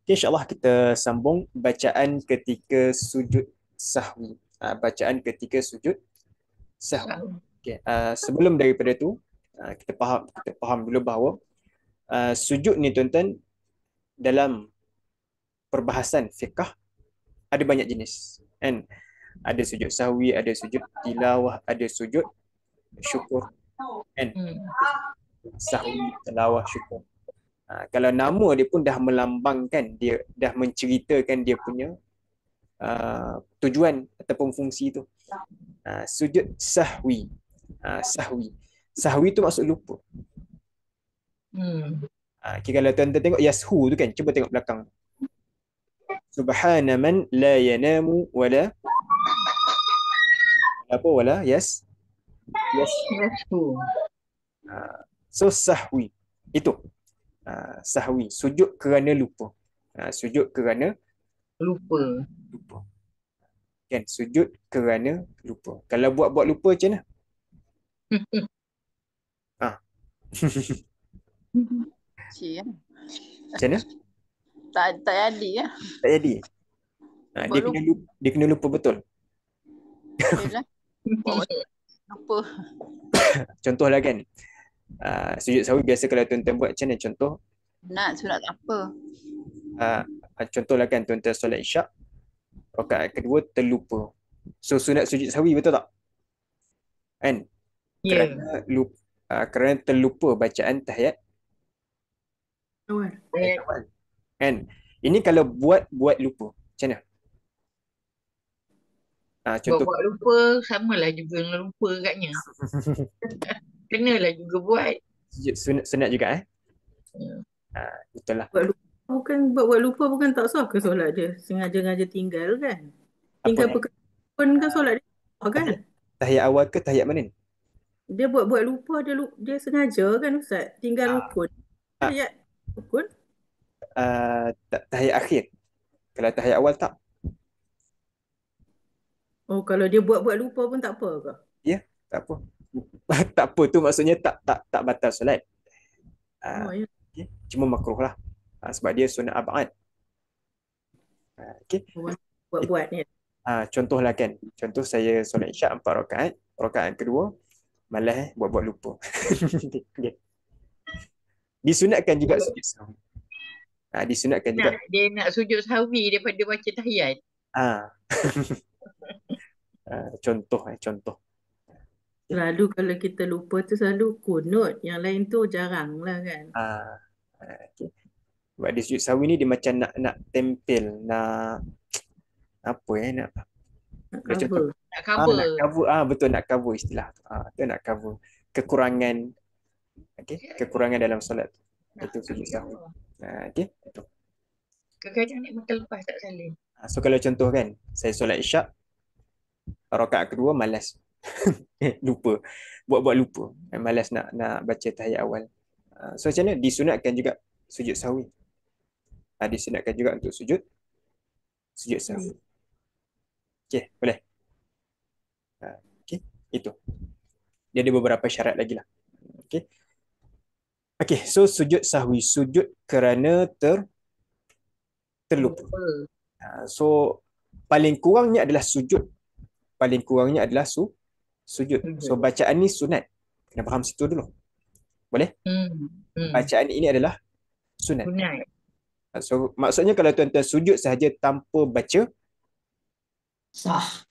Okay, InsyaAllah kita sambung bacaan ketika sujud sahwi. Bacaan ketika sujud sahwi. Sahwi. Okay. Sebelum daripada tu, kita faham dulu bahawa sujud ni tuan-tuan dalam perbahasan fiqh ada banyak jenis. Kan? Ada sujud sahwi, ada sujud tilawah, ada sujud syukur. Kan? Hmm. Sahwi, tilawah, syukur. Kalau nama dia pun dah melambangkan, dia dah menceritakan dia punya tujuan ataupun fungsi tu. Sujud sahwi. Sahwi. Sahwi tu maksud lupa. Okay, kalau tuan-tuan tengok yashu tu kan, cuba tengok belakang. Subhana man la yanamu wala apa wala yes. Yashu. So sahwi itu sahwi, sujud kerana lupa. Sujud kerana Lupa. kan, sujud kerana lupa. Kalau buat lupa macam mana? Cik, Macam mana? tak jadi ya. Tak jadi. Dia kena lupa betul. Yalah. Lupa. Contohlah kan. Sujud sahwi biasa kalau tuan-tuan buat macam mana? Contoh. Sunat tak apa. Contohlah kan tuan-tuan solat isyak, rakaat kedua terlupa. So sunat sujud sahwi betul tak? Kan? Ya. Kerana terlupa bacaan tahiyat Awal. kan? Ini kalau buat lupa. Macam mana? Contoh Buat lupa samalah juga dengan lupa katnya. Kenalah juga buat. sunat juga betul lah. Buat lupa bukan tak sah ke solat dia? Sengaja-ngaja tinggal kan? Tinggal Apa pun kan solat dia sah kan? tahiyat awal ke tahiyat mana ni? Dia buat lupa, dia sengaja kan Ustaz? Tinggal rukun. Tahiyat rukun. Tahiyat akhir. Kalau tahiyat awal tak. Oh, kalau dia buat lupa pun tak apa ke? Ya, tak apa. Tak apa tu maksudnya tak batal solat. Ya. Okay. Cuma makruh lah. Sebab dia sunat abad. Okay. Buat ni. Contohlah kan. Contoh saya solat isyak 4 rakaat. Rakaat kedua malas buat lupa. Okay. Disunatkan juga sujud sahwi. Disunatkan juga. Dia nak sujud sahwi daripada baca tahiyat. Contoh. Selalu kalau kita lupa tu selalu kunut. Yang lain tu jarang lah kan. Okay. Sebab dia sujud sahwi ni dia macam nak tempel, nak apa nak cover. Nak cover. Nak cover. Betul, nak cover istilah tu. Tu nak cover kekurangan. Okay, kekurangan dalam solat. Itu sujud sahwi. Okay. Kadang-kadang nak makan lepas tak salin. So kalau contoh kan, saya solat isyak, rakaat kedua malas. Lupa. Buat lupa. Malas nak baca tahiyat awal. So macam mana? Disunatkan juga sujud sahwi. Disunatkan juga untuk sujud sahwi. Okay, boleh. Okay, itu. Dia ada beberapa syarat lagi lah. Okay, so sujud sahwi, sujud kerana terlupa. So paling kurangnya adalah sujud. Sujud. So bacaan ni sunat. Kena faham situ dulu. Boleh? Bacaan ini adalah sunat. So maksudnya kalau tuan-tuan sujud sahaja tanpa baca, sah.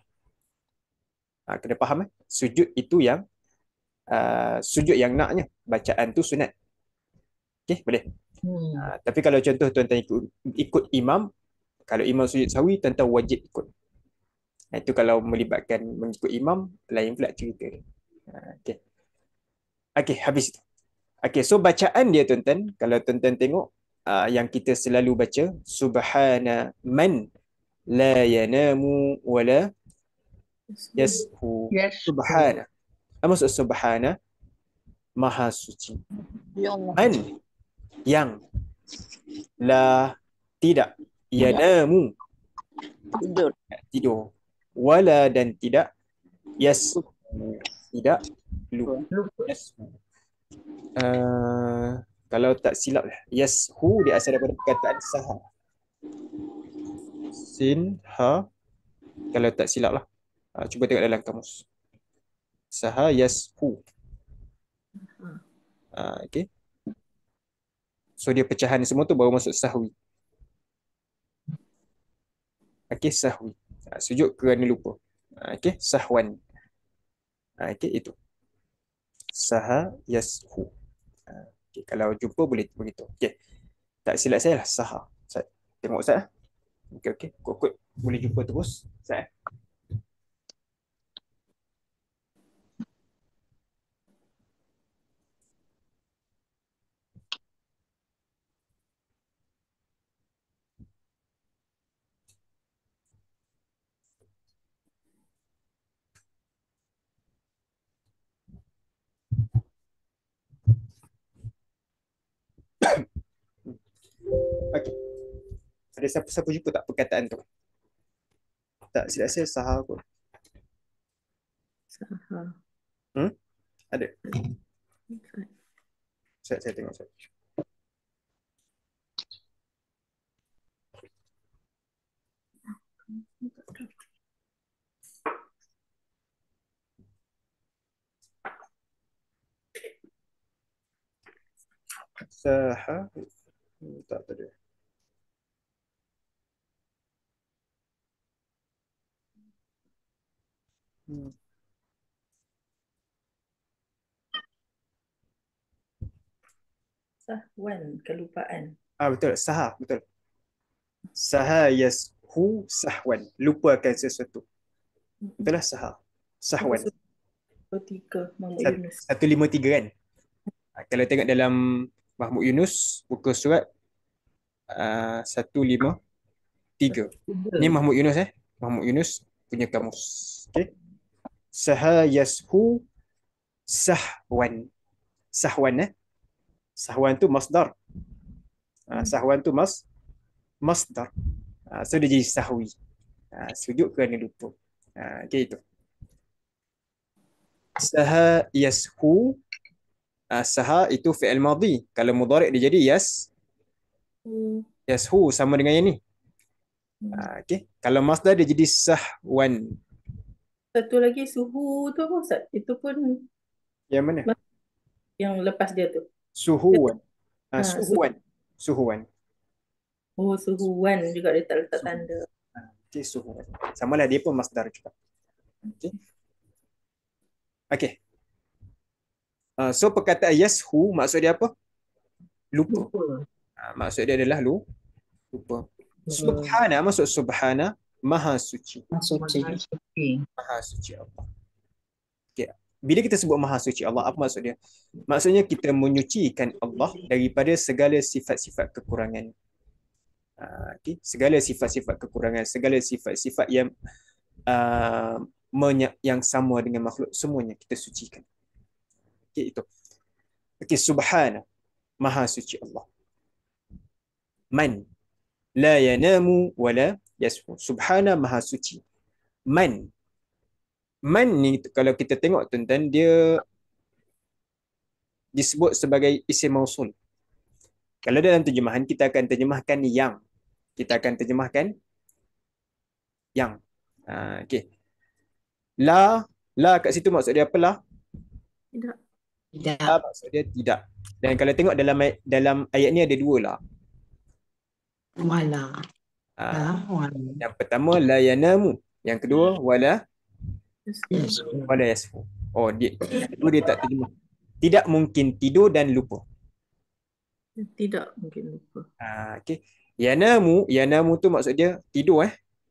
Kena faham sujud itu yang sujud yang naknya, bacaan tu sunat. Okay, boleh. Tapi kalau contoh tuan-tuan ikut imam, kalau imam sujud sahwi, tuan-tuan wajib ikut. Itu kalau melibatkan mengikut imam, lain pula cerita. Okay, habis itu. Okay, so bacaan dia tuan-tuan, kalau tuan-tuan tengok yang kita selalu baca, subhana man la yanamu wala yashu. Subhana. Maksud subhana, maha suci. Man yang la tidak yanamu tidur, wala dan tidak tidak lupa. Kalau tak silap lah. Yashu dia asal daripada perkataan saha. Sin, ha. Kalau tak silap lah. Cuba tengok dalam kamus. Saha yashu. Okay. So dia pecahan semua tu baru masuk sahwi. Okay, sahwi. Sujud kerana lupa. Okay, sahwan. Okay, itu. Saha yashu. Okay, kalau jumpa boleh begitu. Okay. Tak silap saya lah saha. Ustaz. Tengok Ustaz. Okey. Kod boleh jumpa terus. Ustaz. Okey. Ada siapa-siapa jumpa tak perkataan tu? Tak silap saya saha kot. Saha. Ada. Saya tengok Ustaz. Saha. Tak ada. Sahwan, kelupaan. Betul. Saha. Betul. Saha yashu sahwan. Lupa akan sesuatu. Betul lah saha. Sahwan. Tiga, Mahmud Yunus. 153 kan? Kalau tengok dalam Mahmud Yunus, buku surat 153. Ni Mahmud Yunus Mahmud Yunus punya kamus. Okey. Saha yashu sahwan. Sahwan Sahwan tu masdar. Sahwan tu masdar. So dia jadi sahwi. Sujud kerana lupa. Okey itu. Saha yashu. Saha itu fi'il madhi. Kalau mudhari' dia jadi yashu sama dengan yang ni. Okey. Kalau masdar dia jadi sahwan. Satu lagi suhu tu apa Ustaz? Itu pun Yang mana? yang lepas dia tu. Suhuwan. Suhuwan. Oh, suhuwan juga dia tak letak tanda. Okey, suhuwan. Sama lah dia pun masdar juga. Okey. Okey. So perkataan yashu maksud dia apa? Lupa. Maksud dia adalah lupa. Subhana maksud subhana maha suci. Maha suci Allah. Okay. Bila kita sebut maha suci Allah, apa maksud dia? Maksudnya kita menyucikan Allah daripada segala sifat-sifat kekurangan. Okay. Segala sifat-sifat kekurangan, segala sifat-sifat yang sama dengan makhluk, semuanya kita sucikan. Okay, itu. Okay, subhana maha suci Allah. Man la yanamu wala yasfu. Subhana maha suci. Man ni kalau kita tengok tuan-tuan, dia disebut sebagai isim mausul. Kalau dalam terjemahan kita akan terjemahkan yang. Kita akan terjemahkan yang. Okey. La kat situ maksud dia apa lah? Tidak. La maksud dia tidak. Dan kalau tengok dalam ayat ni ada dua lah. Wala. Yang pertama la yanamu, yang kedua wala yasfu. Oh, dia tak terjemah. Tidak mungkin tidur dan lupa. Tidak mungkin lupa. Okey. Yanamu tu maksud dia tidur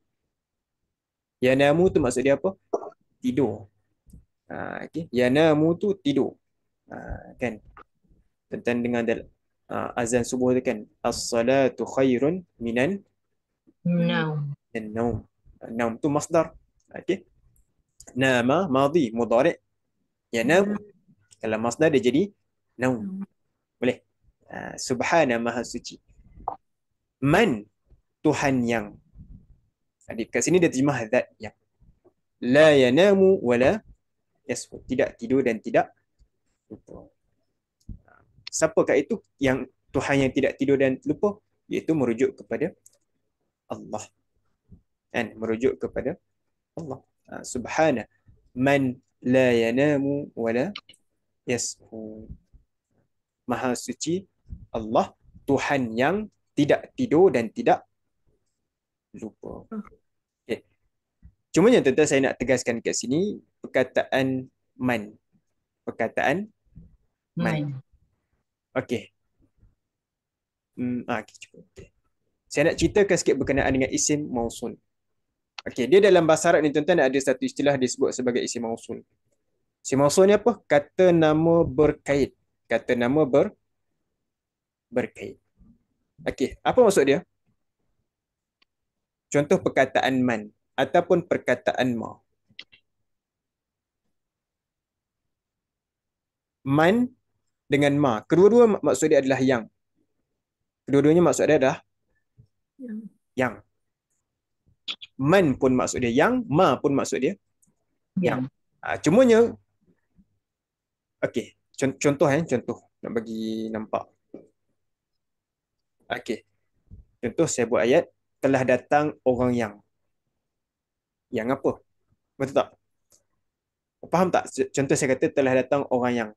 Yanamu tu maksud dia apa? Tidur. Okey. Yanamu tu tidur. Kan? Tentang dengan azan subuh tu kan, as-salatu khairun minan naum. Naum tu masdar. Okey. Nama madhi mudhari'. Yanam kalau masdar dia jadi naum. Boleh. Subhana maha suci. Man Tuhan yang. Kat sini dia terjemah zat yang. La yanamu wala yasfu. Tidak tidur dan tidak lupa. Siapakah itu yang Tuhan yang tidak tidur dan lupa? Iaitu merujuk kepada Allah. Kan? Merujuk kepada Allah. Subhana man la yanamu wa la yashu. Maha suci Allah, Tuhan yang tidak tidur dan tidak lupa. Okay. Cumanya tuan-tuan, saya nak tegaskan kat sini perkataan man. Perkataan man. Okey. Okay, cukup. Okay. Saya nak ceritakan sikit berkenaan dengan isim mausul. Okey, dia dalam bahasa Arab ni tuan-tuan ada satu istilah disebut sebagai isim mausul. Isim mausul ni apa? Kata nama berkait. Kata nama berkait. Okey, apa maksud dia? Contoh perkataan man ataupun perkataan ma. Man dengan ma, kedua-dua maksud dia adalah yang. Kedua-duanya maksud dia adalah yang. Man pun maksud dia yang, ma pun maksud dia yang. Cumanya, okey, contoh nak bagi nampak. Okey, contoh saya buat ayat, telah datang orang yang. Yang apa? Betul tak? Faham tak? Contoh saya kata telah datang orang yang.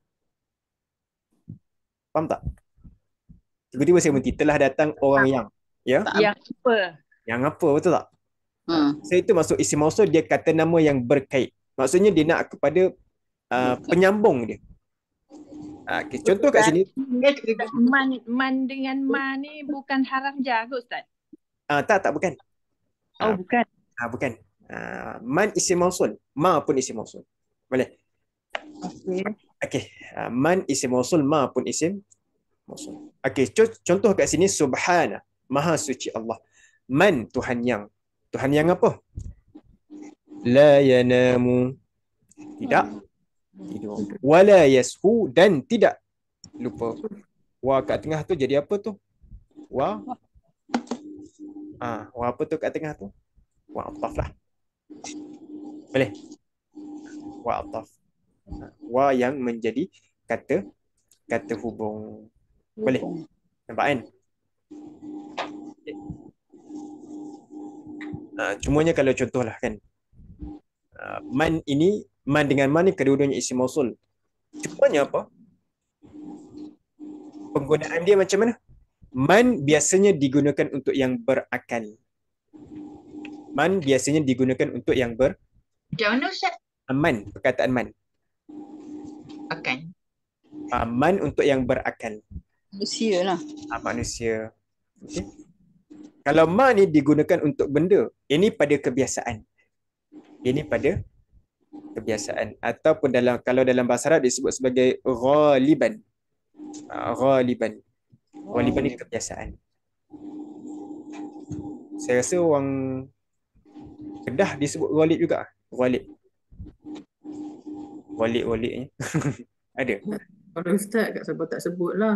Faham tak? Tiba-tiba saya berhenti, telah datang orang yang. Ya? Yang apa? Yang apa, betul tak? So itu masuk isim mausul, dia kata nama yang berkait. Maksudnya dia nak kepada penyambung dia. Okay, contoh kat sini. Man dengan ma ni bukan haraf jar ke Ustaz? Tak bukan. Bukan. Bukan. Man isim mausul, ma pun isim mausul. Boleh? Okey. Man isim mausul, ma pun isim mausul. Okey, contoh kat sini subhana, maha suci Allah. Man, Tuhan yang. Tuhan yang apa? La yanamu, tidak tidur. Wala yashu, dan tidak lupa. Wa kat tengah tu jadi apa tu? Wa apa tu kat tengah tu? Wa ataf lah. Boleh? Wa ataf. Wa yang menjadi kata hubung. Boleh? Nampak kan? Cumanya kalau contohlah kan, man dengan man ni kedua-duanya isim mausul. Cumanya apa? Penggunaan dia macam mana? Man biasanya digunakan untuk yang berakal. Man biasanya digunakan untuk yang Macam mana Ustaz? Man, perkataan man. Akan. Man untuk yang berakal. Manusia lah. Manusia. Okay. Kalau ma ni digunakan untuk benda, ini pada kebiasaan. Ini pada kebiasaan. Ataupun kalau dalam bahasa Arab disebut sebagai ghaliban. Ghaliban. Ghaliban ni kebiasaan. Saya rasa orang Kedah disebut ghalib juga. Ghalib. Ghalib-ghalibnya. Ada. Kalau Ustaz kat siapa tak sebut lah.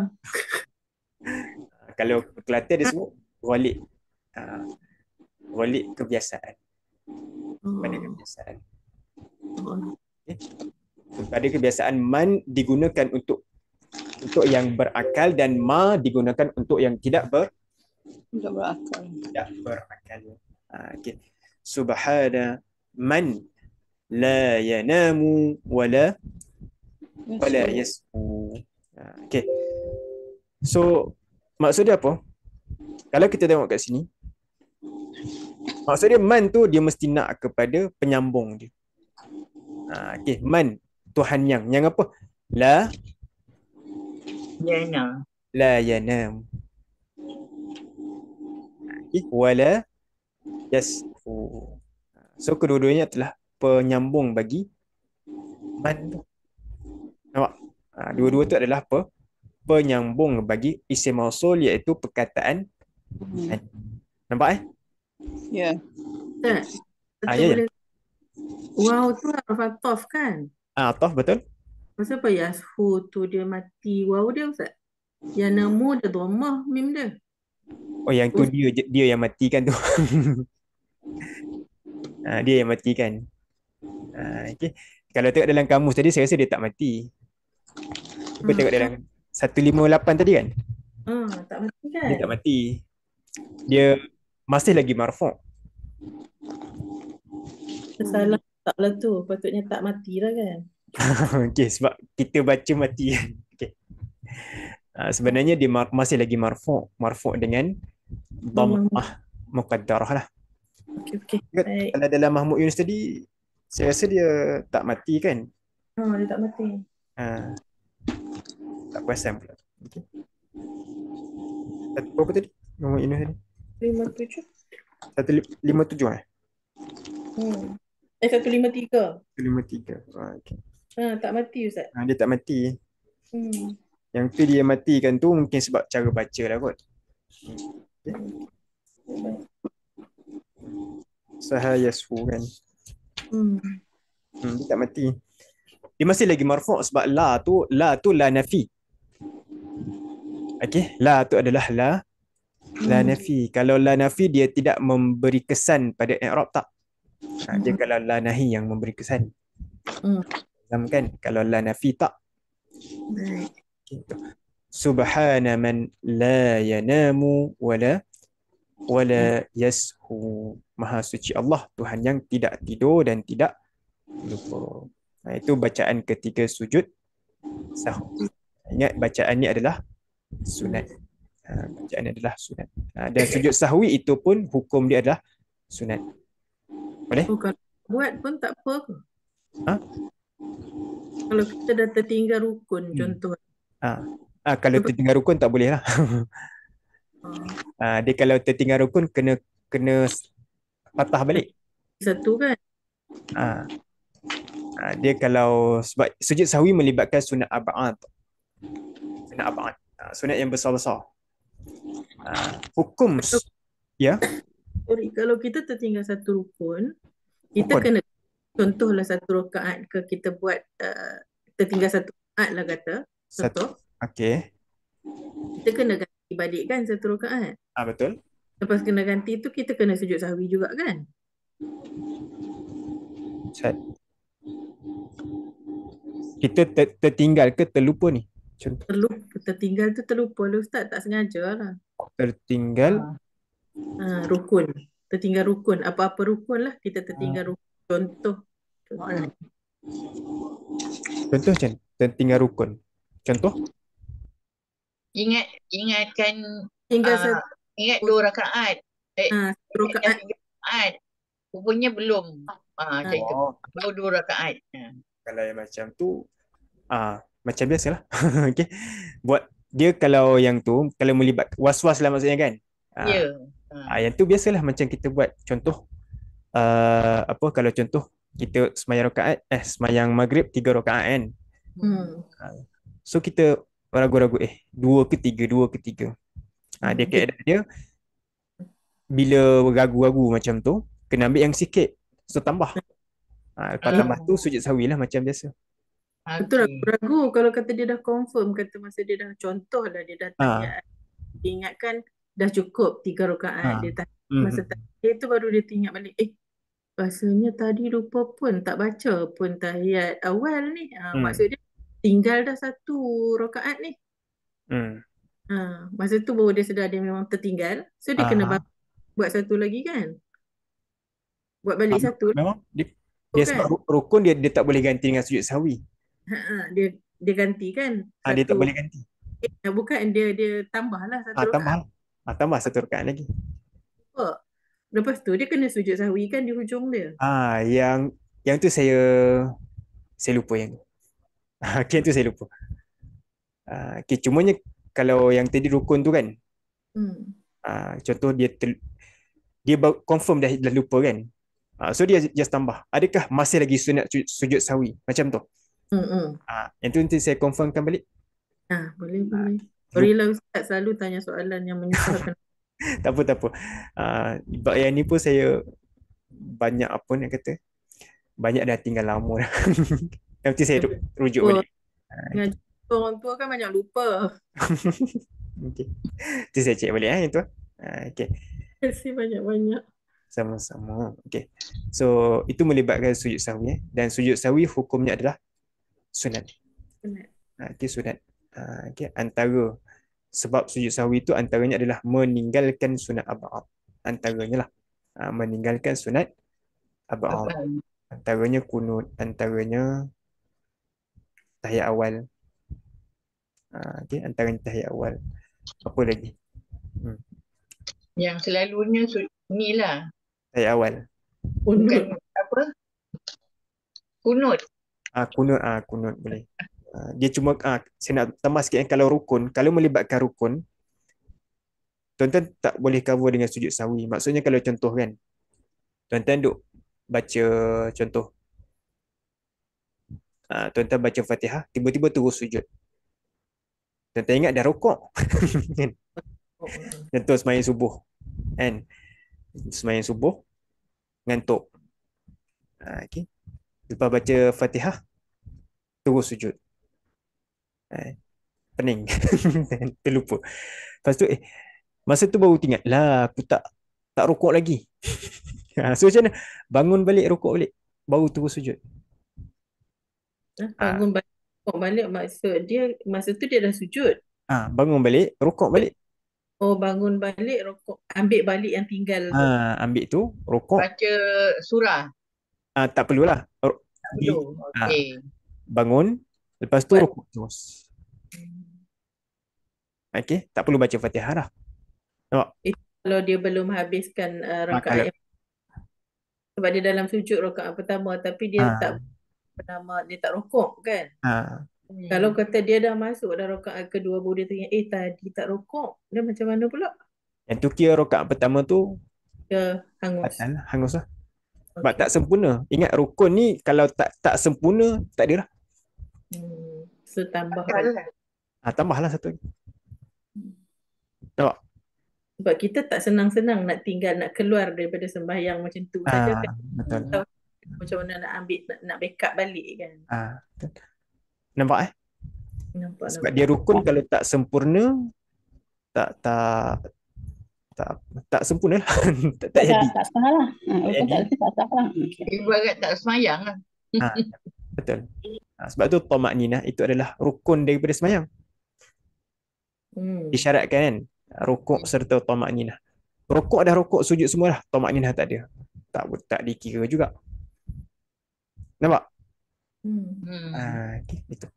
Kalau Kelantan dia sebut ghalib. Ghalib kebiasaan. Pada kebiasaan. Okay. Pada kebiasaan man digunakan untuk yang berakal dan ma digunakan untuk yang tidak berakal. Tidak berakal. Okay. Subhana man la yanamu wala yasbu. Okay. So maksud dia apa? Kalau kita tengok kat sini, maksud dia man tu dia mesti nak kepada penyambung dia. Okay. Man, Tuhan yang apa? La yanam. Wala yasfu. So kedua-duanya telah penyambung bagi man tu. Nampak? Dua-dua tu adalah penyambung bagi isim mausul, iaitu perkataan man. Nampak Ya. Ustaz, ya. boleh. Wow tu harf ataf kan? Ataf betul. Masa apa yashu tu dia mati wow dia Ustaz? Yang namu dia dhammah mim dia. Oh, yang tu dia yang matikan tu. Dia yang matikan. Okay. Kalau tengok dalam kamus tadi, saya rasa dia tak mati. Cuba tengok 158 tadi kan? Tak mati kan? Dia tak mati. Dia masih lagi marfu'. Salah tak lah tu. Patutnya tak mati lah kan? Okey, sebab kita baca mati. Okey. Sebenarnya dia masih lagi marfu'. Marfu' dengan dhammah muqaddarah lah. Okey. Baik. Kalau dalam Mahmud Yunus tadi, saya rasa dia tak mati kan? Dia tak mati. Tak perasan pula. Okey. Berapa tadi? Mahmud Yunus tadi? 57. 157 153. 153. Okey. Tak mati Ustaz. Dia tak mati. Hmm. Yang tu dia matikan tu mungkin sebab cara baca lah kot. Okay. Sahayashu kan. Dia tak mati. Dia masih lagi marfu' sebab la tu la nafi. Okey, la tu adalah la nafi. Kalau la nafi dia tidak memberi kesan pada i'rab tak? Dia kalau la nahi yang memberi kesan. Kan? Kalau la nafi tak. Gitu. Subhana man la yanamu wala yashu. Maha suci Allah, Tuhan yang tidak tidur dan tidak lupa. Itu bacaan ketiga sujud sahwi. Ingat bacaan ni adalah sunat. Bacaan ni adalah sunat. Dan sujud sahwi itu pun hukum dia adalah sunat. Boleh? Kalau buat pun tak apa ke? Kalau kita dah tertinggal rukun contoh. Kalau tertinggal rukun tak boleh lah. Dia kalau tertinggal rukun kena patah balik. Satu kan? Dia kalau sebab sujud sahwi melibatkan sunat ab'ad. Sunat ab'ad. Sunat yang besar-besar. Hukum ya. Sorry, kalau kita tertinggal satu rukun, kita kena contohlah satu rakaat ke kita buat tertinggal satu rakaat lah kata. Contoh. Okey. Kita kena ganti balik kan satu rakaat. Betul. Lepas kena ganti tu kita kena sujud sahwi juga kan? Kita tertinggal ke terlupa ni? Tertinggal tu terlupa lah Ustaz, tak sengaja lah. Tertinggal rukun. Tertinggal rukun. Apa-apa rukun lah kita tertinggal rukun. Contoh macam tertinggal rukun. Contoh? Ingatkan ingat 2 rakaat. Rakaat. Rupanya belum. Macam itu. Baru 2 rakaat. Kalau yang macam tu macam biasalah. Okey. Buat dia kalau yang tu kalau melibat was-was lah maksudnya kan. Yang tu biasalah macam kita buat contoh kalau contoh kita semayang rakaat semayang maghrib 3 rakaat kan. So kita ragu-ragu 2 ke 3. Dia kaedah dia bila ragu-ragu macam tu kena ambil yang sikit. So tambah. Lepas tambah tu sujud sahwi lah macam biasa. Betul, ragu kalau kata dia dah confirm, kata masa dia dah contoh lah dia dah tahiyat. Dia ingatkan dah cukup 3 rakaat dia tahiyat. Masa tahiyat tu baru dia ingat balik, rasanya tadi lupa pun tak baca pun tahiyat awal ni. Maksudnya tinggal dah 1 rakaat ni. Masa tu baru dia sedar dia memang tertinggal. So dia kena buat satu lagi kan? Buat balik satu. Memang dia sebab rukun dia tak boleh ganti dengan sujud sahwi. Dia ganti kan? Dia tak boleh ganti. Bukan dia tambahlah satu rakaat. Tambah 1 rakaat lagi. Lepas tu dia kena sujud sahwi kan di hujung dia. Yang tu saya lupa yang tu. Yang tu saya lupa. Cumanya kalau yang tadi rukun tu kan. Contoh dia confirm dah lupa kan. So dia just tambah. Adakah masih lagi sunat sujud sahwi macam tu? Yang tu nanti saya confirmkan balik. Boleh. Sorrylah Ustaz selalu tanya soalan yang menyusahkan. Tak apa. Yang ni pun saya banyak banyak dah tinggal lama dah. Nanti saya rujuk balik. Orang tua kan banyak lupa. Okay. Nanti saya cek balik yang tu. Okay. Terima kasih banyak-banyak. Sama-sama. Okay. So itu melibatkan sujud sahwi dan sujud sahwi hukumnya adalah sunat. Okay, sunat. Okay. Antara sebab sujud sahwi itu antaranya adalah meninggalkan sunat ab'ad. Antaranya lah. Meninggalkan sunat ab'ad. Antaranya kunut, antaranya tahiyat awal. Okay. Antaranya tahiyat awal. Apa lagi? Yang selalunya ni lah. Tahiyat awal. Bukan apa? Kunut. Kunut boleh. Dia cuma saya nak tambah sikit kalau rukun, kalau melibatkan rukun, tuan-tuan tak boleh cover dengan sujud sahwi. Maksudnya kalau contoh kan, tuan-tuan duk baca contoh, tuan-tuan baca Fatihah, tiba-tiba terus sujud. Tuan-tuan ingat dah rukuk. Kan? Contoh sembahyang subuh. Kan? Sembahyang subuh, ngantuk. Okay. Lepas baca Fatihah, terus sujud. Pening. Terlupa. Lepas tu masa tu baru ingat lah aku tak rukuk lagi. So macam mana? Bangun balik, rukuk balik, baru terus sujud. Bangun balik, rukuk balik maksud dia masa tu dia dah sujud. Bangun balik, rukuk balik. Oh, bangun balik, rukuk, ambil balik yang tinggal tu. Ambil tu, rukuk. Baca surah. Tak perlulah. Tak perlu. Okey. Bangun, lepas tu rukuk terus. Okey, tak perlu baca Fatihah dah. Nampak? Kalau dia belum habiskan rakaat yang, sebab dia dalam sujud rakaat pertama tapi dia tak dia tak rukuk kan. Kalau kata dia dah masuk dah rakaat kedua baru dia tanya tadi tak rukuk, dia macam mana pula? Yang tu kira rakaat pertama tu dia hangus. Hangus lah. Sebab tak sempurna. Ingat rukun ni kalau tak sempurna tak ada lah. So tambah tambahlah satu lagi. Nampak? Sebab kita tak senang-senang nak tinggal, nak keluar daripada sembahyang macam tu saja kan. Betul. Macam mana nak ambil, nak backup balik kan. Nampak Nampak. Sebab dia rukun kalau tak sempurna tak sempurna lah. tak jadi. Tak sah lah. Tak sah lah. Ibarat tak semayang lah. Betul. Sebab tu tamak ninah itu adalah rukun daripada sembahyang. Disyaratkan kan, rukuk serta tamak ninah. Rukuk dah rukuk, sujud semua dah, tamak ninah tak ada. Tak dikira juga. Nampak? Okay, itu.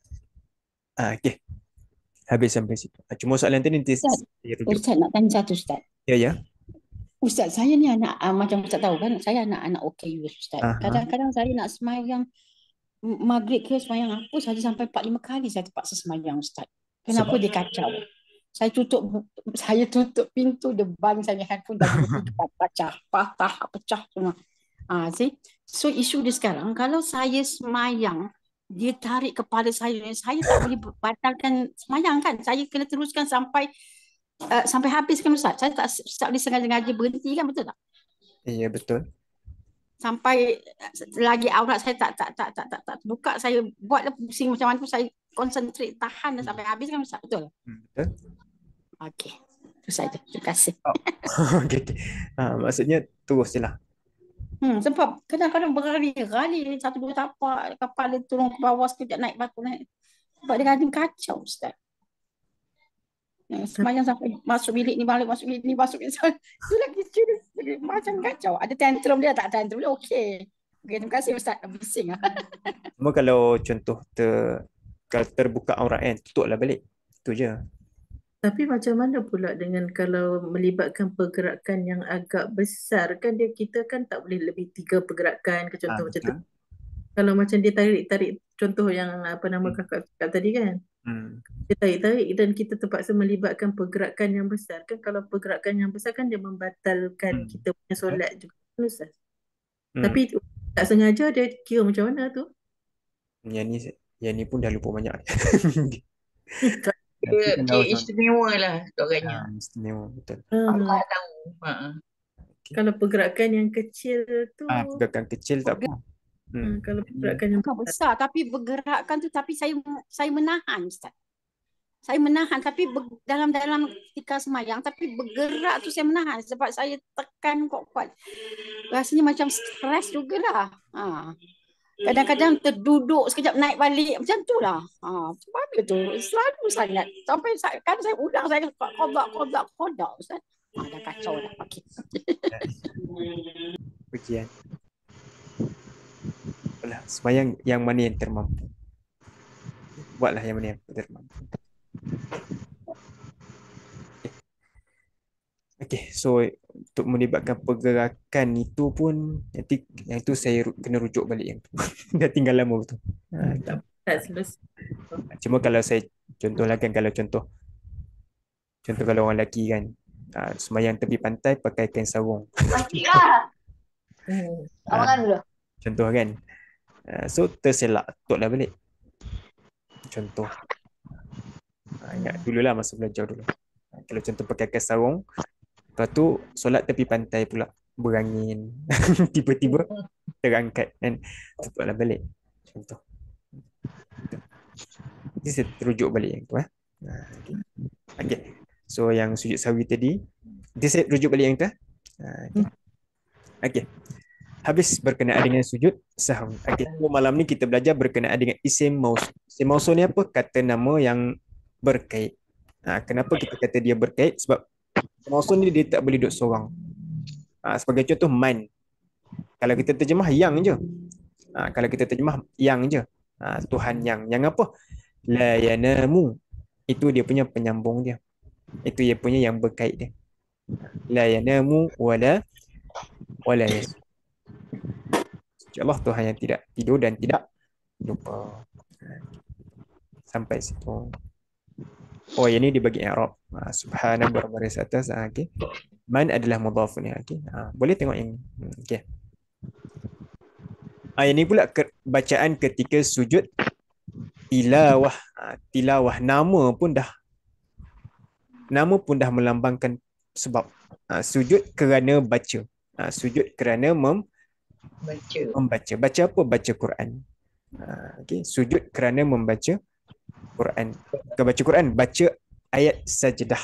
Okay. Habis sampai situ. Cuma soalan tadi nanti Ustaz nak tanya satu Ustaz. Ya. Ustaz, saya ni anak macam Ustaz tahu kan, saya anak OKU Ustaz. Kadang-kadang saya nak semayang maghrib ke semayang apa saja sampai 4-5 kali saya terpaksa semayang Ustaz. Kenapa dia kacau? Saya tutup pintu depan saya, handphone dah pecah semua. See? So isu dia sekarang, kalau saya semayang, dia tarik kepala saya tak boleh batalkan semayang kan? Saya kena teruskan sampai habis kan Ustaz? Saya tak boleh sengaja berhenti kan, betul tak? Ya, betul. Sampai lagi aurat saya tak buka, saya buatlah pusing macam mana pun, saya konsentrate tahan sampai habis kan Ustaz, betul? Betul. Okey. Itu saja. Terima kasih. Okay. Maksudnya terus je lah. Sebab kadang-kadang berali-rali 1-2 tapak, kepala turun ke bawah sekejap, naik batu naik. Sebab dia kadang kacau Ustaz. Semayang sampai masuk bilik ni balik, masuk bilik ni masuk bilik. Itu lagi macam kacau. Ada tantrum dia, tak tantrum dia okey. Okay, terima kasih Ustaz. Bising lah. Cuma kalau contoh kalau terbuka aurat kan, tutuplah balik. Itu je. Tapi macam mana pula dengan kalau melibatkan pergerakan yang agak besar kan, kita kan tak boleh lebih 3 pergerakan ke contoh macam tu. Kalau macam dia tarik contoh yang kakak cakap tadi kan. Dia tarik dan kita terpaksa melibatkan pergerakan yang besar kan, kalau pergerakan yang besar kan dia membatalkan kita punya solat juga Ustaz. Tapi tak sengaja dia kira macam mana tu? Yang ni pun dah lupa banyak. Dia istimewa lah orangnya. Istimewa, betul. Allah tahu. Kalau pergerakan yang kecil tu, pergerakan kecil tak apa. Kalau pergerakan yang besar tapi bergerakkan tu, tapi saya menahan Ustaz. Saya menahan tapi dalam ketika semayang, tapi bergerak tu saya menahan sebab saya tekan kuat-kuat. Rasanya macam stres jugalah. Kadang-kadang terduduk sekejap naik balik macam tu lah. Macam mana tu? Selalu sangat. Sampai kan saya ulang saya kodak Ustaz. Dah kacau dah. Okey. Pujian. Alah, sembahyang yang mana yang termampu. Buatlah yang mana yang termampu. Okay, so untuk melibatkan pergerakan itu pun nanti yang tu saya kena rujuk balik yang tu. Dah tinggal lama betul. Tak selesai. Cuma kalau saya contohlah kan, kalau contoh kalau orang lelaki kan, sembahyang tepi pantai pakai kain sarung. Amangan dulu. Contoh kan. So terselak, tutlah balik. Contoh. Ingat dululah masa belajar dulu. Kalau contoh pakai kain sarung, lepas tu solat tepi pantai pula, berangin. Tiba-tiba terangkat kan, tutuplah balik. Contoh. Jadi saya terujuk balik yang tu. Okay. So yang sujud sahwi tadi, dia saya rujuk balik yang tu. Okay. Habis berkenaan dengan sujud sahwi. Okay. So, malam ni kita belajar berkenaan dengan isim mausul. Isim mausul ni apa? Kata nama yang berkait. Kenapa kita kata dia berkait? Sebab mausul ni dia tak boleh duduk seorang. Sebagai contoh man. Kalau kita terjemah yang je. Kalau kita terjemah yang je. Tuhan yang apa? La yanamu. Itu dia punya penyambung dia. Itu dia punya yang berkait dia. La yanamu wala yas. Allah Tuhan yang tidak tidur dan tidak lupa. Sampai situ. Oh, yang ni dibagi i'rab. Subhana berbaris atas. Okay. Man adalah mudhaf ni. Okay. Boleh tengok yang okay. Yang ni pula bacaan ketika sujud tilawah. Tilawah nama pun dah melambangkan sebab. Sujud kerana baca. Sujud kerana membaca. Baca apa? Baca Quran. Okay. Sujud kerana membaca Quran. Bukan baca Quran, baca ayat sajdah.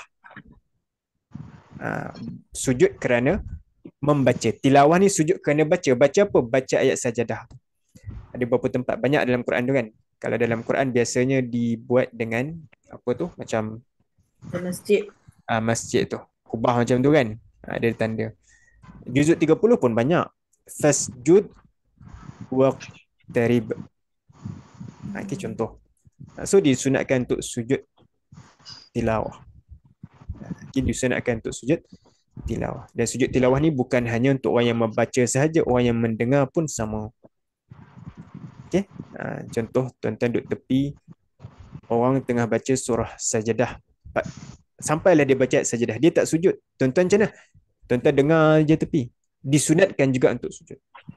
Sujud kerana membaca. Tilawah ni sujud kerana baca. Baca apa? Baca ayat sajdah. Ada beberapa tempat banyak dalam Quran tu kan. Kalau dalam Quran biasanya dibuat dengan apa tu? Macam masjid. Masjid tu. Kubah macam tu kan. Ada tanda. Juzuk 30 pun banyak. Fasjud waqtarib. Okay, contoh. So disunatkan untuk sujud tilawah. Okay, disunatkan untuk sujud tilawah. Dan sujud tilawah ni bukan hanya untuk orang yang membaca sahaja, orang yang mendengar pun sama. Okay. Contoh tuan-tuan duduk tepi, orang tengah baca surah Sajadah. Sampailah dia baca Sajadah, dia tak sujud. Tuan-tuan macam mana? Tuan-tuan dengar je tepi. Disunatkan juga untuk sujud.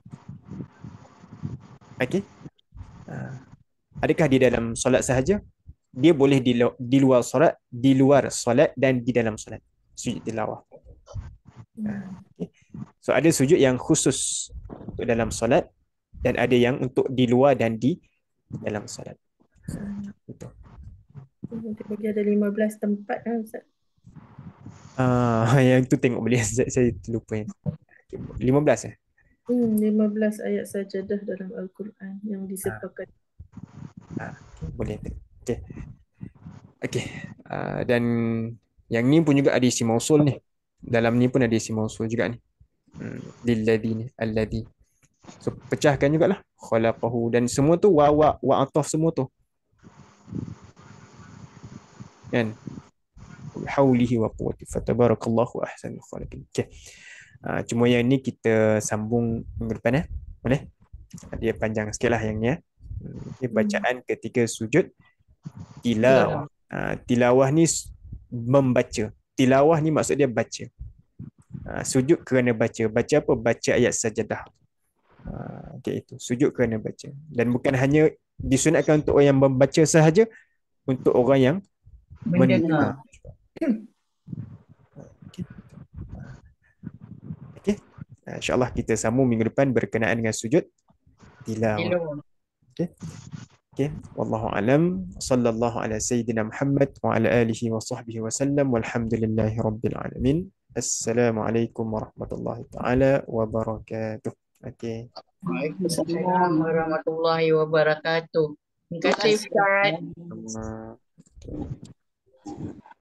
Okay. Adakah di dalam solat sahaja? Dia boleh di luar solat dan di dalam solat. Sujud tilawah. Okay. So ada sujud yang khusus untuk dalam solat dan ada yang untuk di luar dan di dalam solat. Betul. Bagi ada 15 tempat kan Ustaz? Yang tu tengok boleh. Saya lupa yang 15 eh? 15 ayat sajadah dalam Al-Quran yang disepakati. Boleh. Okay. Okay. Dan yang ni pun juga ada isim mausul ni. Dalam ni pun ada isim mausul juga ni. Lilladhi ni. Alladhi. So pecahkan jugalah. Khalaqahu. Dan semua tu wa ataf semua tu. Kan? Haulihi wa quwwati. Fatabarakallahu ahsanul khaliqin. Okay. Cuma yang ni kita sambung minggu depan boleh? Dia panjang sikit lah yang ni Okay, bacaan ketika sujud tilawah. Tilawah ni membaca. Tilawah ni maksud dia baca. Sujud kerana baca. Baca apa? Baca ayat sajadah. Okay, itu. Sujud kerana baca. Dan bukan hanya disunatkan untuk orang yang membaca sahaja, untuk orang yang mendengar. Okay. InsyaAllah kita sambung minggu depan berkenaan dengan sujud tilawah. Okay. Wallahu alam. Sallallahu ala sayyidina Muhammad wa ala alihi wa sahbihi wa sallam. Walhamdulillahi rabbil alamin. Assalamualaikum warahmatullahi taala wabarakatuh. Okay. Waalaikumsalam warahmatullahi wabarakatuh. Terima kasih Ustaz. Hmm.